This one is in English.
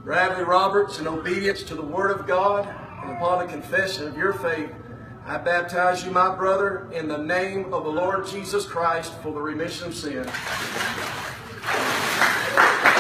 Bradley Roberts, in obedience to the Word of God and upon the confession of your faith, I baptize you, my brother, in the name of the Lord Jesus Christ for the remission of sin.